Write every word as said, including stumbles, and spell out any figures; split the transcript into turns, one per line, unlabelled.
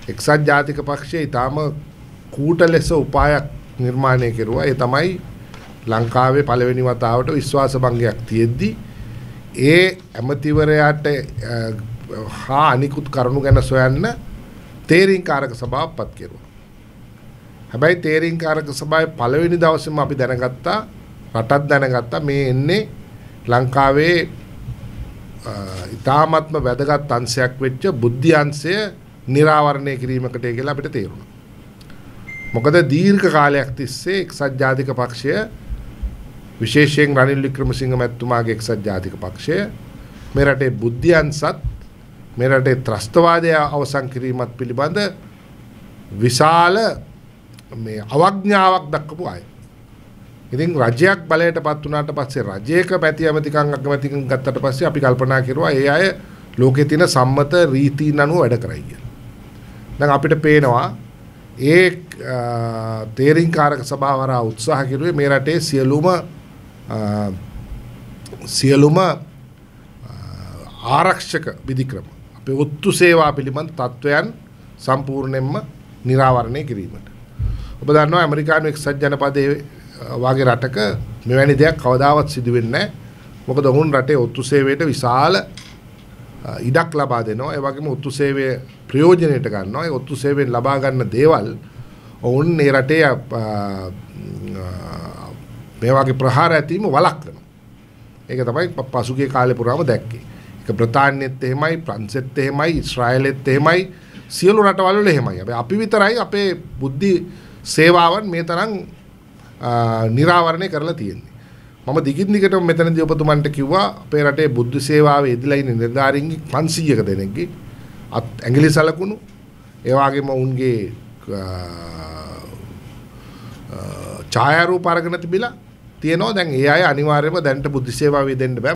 එක්සත් ජාතික පක්ෂය ඊටාම කූට ලෙස උපායක් නිර්මාණය කෙරුවා. ඒ තමයි ලංකාවේ පළවෙනි වතාවට විශ්වාස භංගයක් තියෙද්දි ඒ ඇමතිවරයාට හා අනිකුත් කරුණු ගැන සොයන්න තේරීම්කාරක සභාවක් පත් කෙරුවා. හැබැයි තේරීම්කාරක සභාවේ පළවෙනි දවසේම අපි දැනගත්තා, රටත් දැනගත්තා මේ එන්නේ ලංකාවේ ඉතාමත්ම වැදගත් අංශයක් වෙච්ච බුද්ධි අංශය නිරාවරණය කිරීමකට කියලා අපිට තේරුණා. මොකද දීර්ඝ කාලයක් තිස්සේ එක්සත් ජාතික පක්ෂය විශේෂයෙන් රනිල් වික්‍රමසිංහ මැතිතුමාගේ එක්සත් ජාතික පක්ෂය මේ රටේ බුද්ධි අංශත් මේ රටේ ත්‍රස්තවාදය අවසන් කිරීමත් පිළිබඳ විශාල මේ අවඥාවක් දක්වපු අය. ඉතින් රජයක් බලයටපත් වුණාට පස්සේ රජයක පැති ඇමතිකම් අගමැතිකම් ගත්තට පස්සේ අපි කල්පනා කරුවා ඒ අය ලෝකේ තියෙන සම්මත රීතීන් අනුව වැඩ කරයි කියලා. දැන් අපිට පේනවා ඒ තේරීම්කාරක සභාව හරහා උත්සාහ කෙරුවේ මේ රටේ සියලුම සියලුම ආරක්ෂක විධික්‍රම අපේ ඔත්තු සේවා පිළිබඳ තත්වයන් සම්පූර්ණයෙන්ම නිරාවරණය කිරීමට. ඔබ දන්නවා ඇමරිකානු එක්සත් ජනපදයේ වාගේ රටක මෙවැනි දෙයක් කවදාවත් සිදු වෙන්නේ නැහැ. මොකද ඔවුන් රටේ ඔත්තු සේවයට විශාල ඉඩක් ලබා දෙනවා. ඒ වගේම ඔත්තු සේවය ප්‍රයෝජනයට ගන්නවා. ඒ ඔත්තු සේවයෙන් ලබා ගන්න දේවල් ඔවුන් මේ රටේ මේ වගේ ප්‍රහාර ඇතිවීම වළක්වනවා. ඒක තමයි පසුගිය කාලේ පුරාම දැක්කේ. ඒක බ්‍රිතාන්‍යෙත් එහෙමයි, ප්‍රංශෙත් එහෙමයි, ඊශ්‍රායලෙත් එහෙමයි, සියලු රටවල් වල එහෙමයි. හැබැයි අපි විතරයි අපේ බුද්ධි සේවාවන් මේ තරම් නිරාවරණය කරලා තියෙන්නේ. මම දිගින් දිගටම මෙතනදී ඔබතුමන්ට කිව්වා අපේ රටේ බුද්ධ සේවාවේ ඉදලා ඉන්න නිලධාරීන්ගේ පන්සීයක දෙනෙක්ගේ ඇඟිලි සලකුණු ඒ වගේම උන්ගේ ඡායාරූප අරගෙන තිබිලා තියෙනවා. දැන් ඒ අය අනිවාර්යයෙන්ම දැනට බුද්ධ සේවාවේ දෙන්න බෑ.